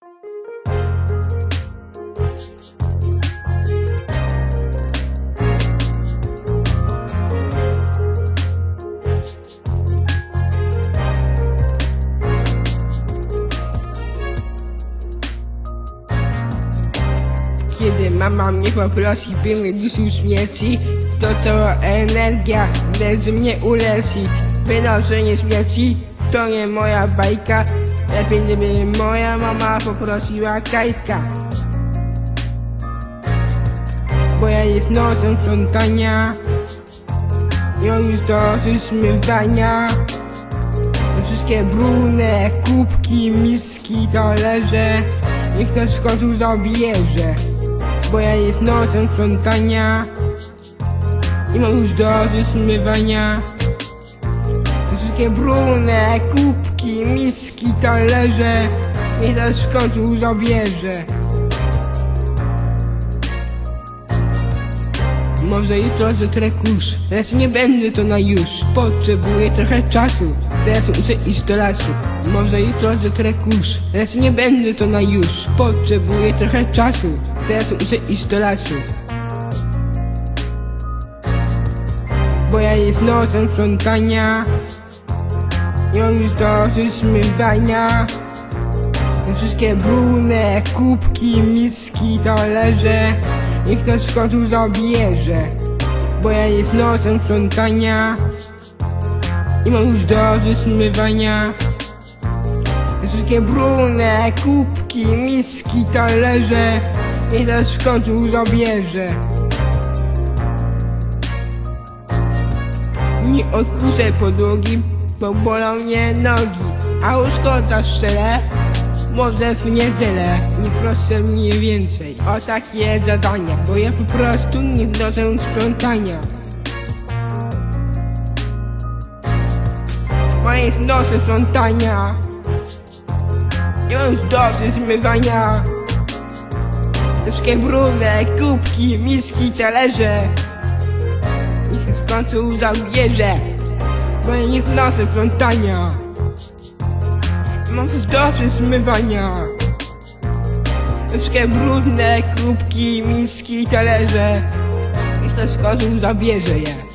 Kiedy mama mnie poprosi, bym nie dusił śmierci, to cała energia leży mnie uleczy. Wynoszenie śmierci to nie moja bajka, lepiej gdyby moja mama poprosiła kajtka. Bo ja jest nocą sprzątania i on już dosyć zmywania. Wszystkie brudne kubki, miski, talerze niech ktoś w końcu zabierze. Bo ja jest nocą sprzątania i mam już dosyć zmywania. Wszystkie brudne kubki, miski, talerze niech ktoś w końcu zabierze. Może jutro zetrę kurz, lecz nie będę to na już. Potrzebuję trochę czasu, teraz muszę iść do lasu. Może jutro zetrę kurz, lecz nie będę to na już. Potrzebuję trochę czasu, teraz muszę iść do lasu. Bo ja jest nocą sprzątania i on już dosyć zmywania. Wszystkie brudne kubki, miski, talerze niech ktoś w końcu zabierze. Bo ja jest nocą sprzątania i mam już dosyć zmywania. Wszystkie brudne kubki, miski, talerze niech ktoś w końcu zabierze. Nie odkuszę podłogi, bo bolą mnie nogi, a łóżko zaszczelę może w niedzielę. Nie proszę mnie więcej o takie zadania, bo ja po prostu nie znoszę sprzątania. Bo jest noce sprzątania i mam już dosyć zmywania. Wszystkie brudne kubki, miski, talerze niech się w końcu zabierze. Bo ja jest noce sprzątania, mam już dosyć zmywania. Wszystkie brudne kubki, miski, talerze niech ktoś w końcu zabierze je.